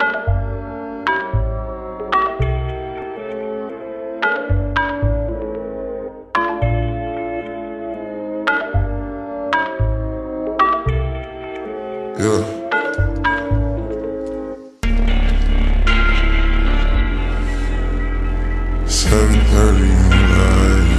Yeah. 7:30 in the night.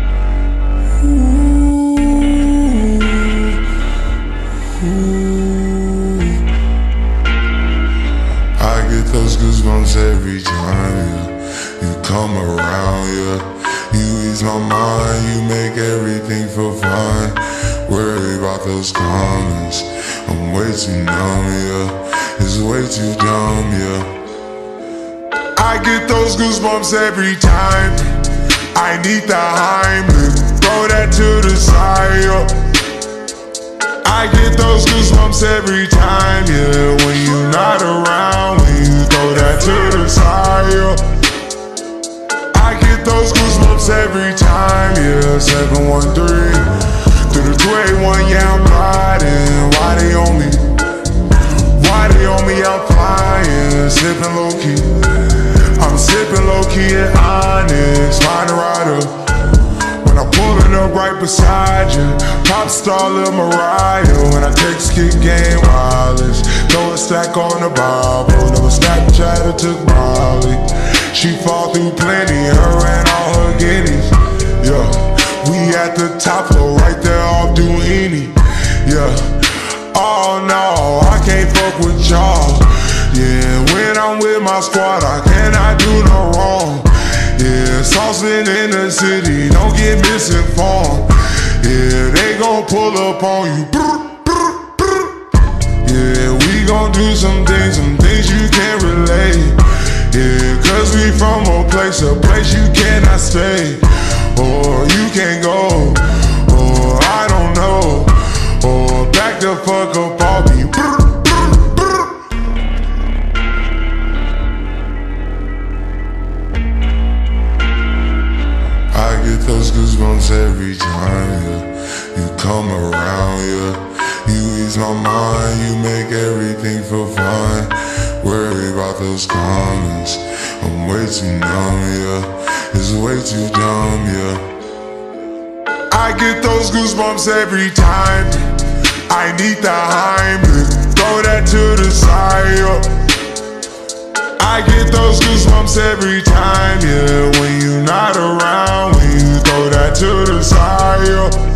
I get those goosebumps every time you come around, yeah. You ease my mind, you make everything feel fine. Worry about those comments, I'm way too numb, yeah. It's way too dumb, yeah. I get those goosebumps every time I need the Heimlich, throw that to the side, yeah. I get those goosebumps every time, yeah. When you're not around, when you throw that to the side, yeah. I get those goosebumps every time, yeah. 713 through the 281, yeah, I'm riding. Why they on me? Why they on me? I'm flying, sipping low key. I'm sipping low key at Onyx, find a rider. When I'm pulling up right beside you, pop star Lil Mariah. When I text kick game wireless, throw a stack on the Bible. Never Snapchat or took Molly. She fall through plenty, her and all her guineas. Yeah, we at the top floor, right there off Duini. Yeah, oh no, I can't fuck with y'all. Yeah, when I'm with my squad, I cannot do no wrong. Yeah, saucing in the city, don't get misinformed. Yeah, they gon' pull up on you. Yeah, we gon' do some things you can't relate. Yeah, cause we from a place you cannot stay. Or you can't go, or I don't know. Or back the fuck up off me. I get those goosebumps every time, yeah. You come around, yeah. You ease my mind, you make everything feel fine. Worry about those comments, I'm way too numb, yeah. It's way too dumb, yeah. I get those goosebumps every time I need the Heimlich, throw that to the side, yeah. I get those goosebumps every time, yeah. When you're not around, when you throw that to the side, yeah.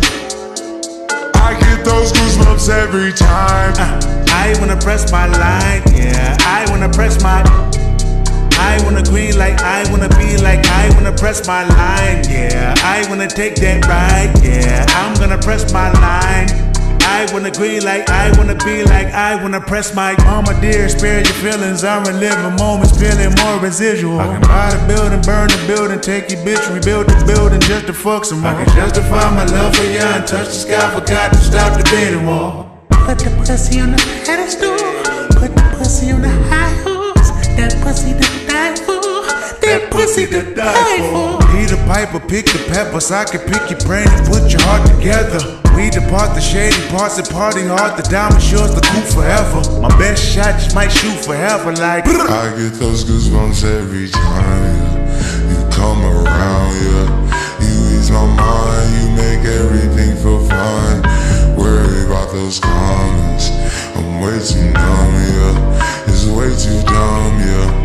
I get those goosebumps every time. I wanna press my line, yeah. I wanna press my, I wanna green like I wanna be like I wanna press my line, yeah. I wanna take that ride, yeah. I'm gonna press my line. I wanna green like I wanna be like I wanna press my mama dear, spare your feelings. I'm reliving moments, feeling more residual. I can buy the building, burn the building, take your bitch, rebuild the building just to fuck some more. I can justify my love for you and touch the sky, forgot to stop the beating wall. Put the pussy on the pedestal, put the pussy on the high horse. That pussy to die for, that pussy to die for. Peter Piper, pick the peppers. I can pick your brain and put your heart together. We depart the shady parts and party hard. The diamond yours, the coup forever. My best shot just might shoot forever like. I get those goosebumps every time, yeah. You come around, yeah. You ease my mind, you make everything feel fine. Worry about those comments, I'm way too numb, yeah. It's way too dumb, yeah.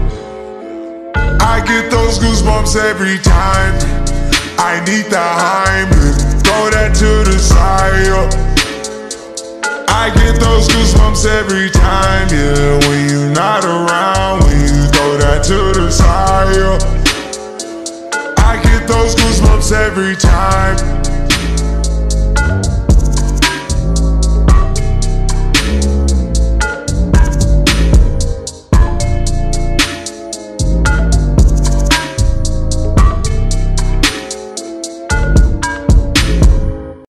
I get those goosebumps every time I need the Heimlich, throw that to the side, yeah. I get those goosebumps every time, yeah. When you're not around, when you throw that to the side, yeah. I get those goosebumps every time.